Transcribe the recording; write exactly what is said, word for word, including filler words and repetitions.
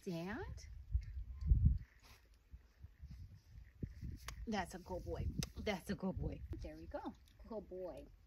Stand. That's a good boy. That's a good boy. There we go. Good boy.